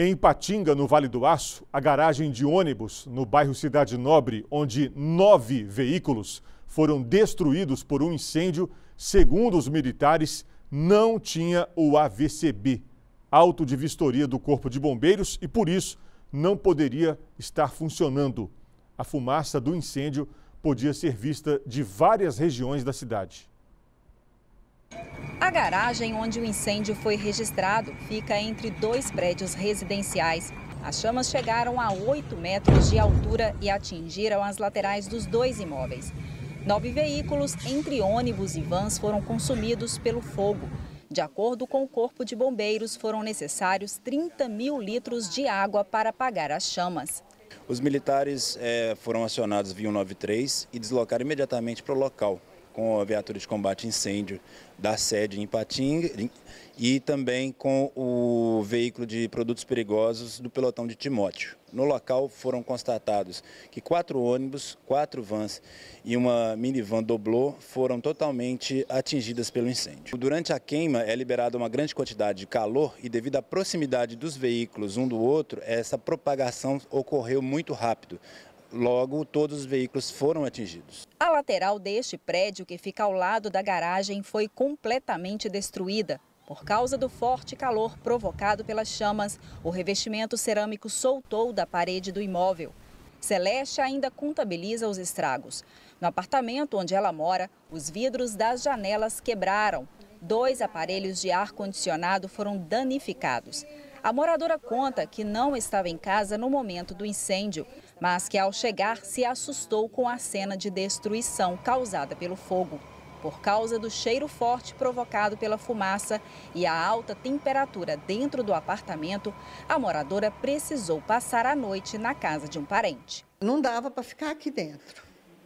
Em Ipatinga, no Vale do Aço, a garagem de ônibus no bairro Cidade Nobre, onde 9 veículos foram destruídos por um incêndio, segundo os militares, não tinha o AVCB, auto de vistoria do Corpo de Bombeiros, e por isso não poderia estar funcionando. A fumaça do incêndio podia ser vista de várias regiões da cidade. A garagem onde o incêndio foi registrado fica entre 2 prédios residenciais. As chamas chegaram a 8 metros de altura e atingiram as laterais dos 2 imóveis. 9 veículos, entre ônibus e vans, foram consumidos pelo fogo. De acordo com o Corpo de Bombeiros, foram necessários 30 mil litros de água para apagar as chamas. Os militares foram acionados via 193 e deslocaram imediatamente para o local, com a viatura de combate a incêndio da sede em Ipatinga e também com o veículo de produtos perigosos do pelotão de Timóteo. No local foram constatados que 4 ônibus, 4 vans e uma minivan doblô foram totalmente atingidas pelo incêndio. Durante a queima é liberada uma grande quantidade de calor e devido à proximidade dos veículos um do outro, essa propagação ocorreu muito rápido. Logo, todos os veículos foram atingidos. A lateral deste prédio, que fica ao lado da garagem, foi completamente destruída. Por causa do forte calor provocado pelas chamas, o revestimento cerâmico soltou da parede do imóvel. Celeste ainda contabiliza os estragos. No apartamento onde ela mora, os vidros das janelas quebraram. 2 aparelhos de ar-condicionado foram danificados. A moradora conta que não estava em casa no momento do incêndio, mas que ao chegar se assustou com a cena de destruição causada pelo fogo. Por causa do cheiro forte provocado pela fumaça e a alta temperatura dentro do apartamento, a moradora precisou passar a noite na casa de um parente. Não dava para ficar aqui dentro.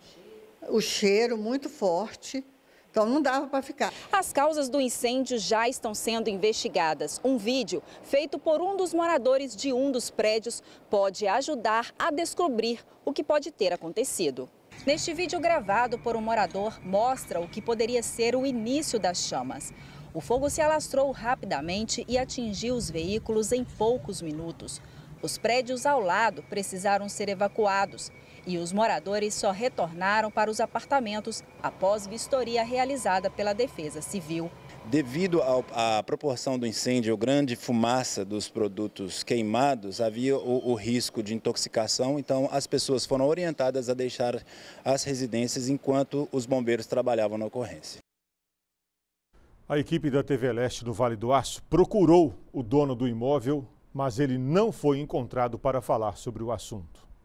O cheiro muito forte. Então não dava para ficar. As causas do incêndio já estão sendo investigadas. Um vídeo feito por um dos moradores de um dos prédios pode ajudar a descobrir o que pode ter acontecido. Neste vídeo gravado por um morador, mostra o que poderia ser o início das chamas. O fogo se alastrou rapidamente e atingiu os veículos em poucos minutos. Os prédios ao lado precisaram ser evacuados e os moradores só retornaram para os apartamentos após vistoria realizada pela Defesa Civil. Devido à proporção do incêndio e a grande fumaça dos produtos queimados, havia o risco de intoxicação, então as pessoas foram orientadas a deixar as residências enquanto os bombeiros trabalhavam na ocorrência. A equipe da TV Leste do Vale do Aço procurou o dono do imóvel, mas ele não foi encontrado para falar sobre o assunto.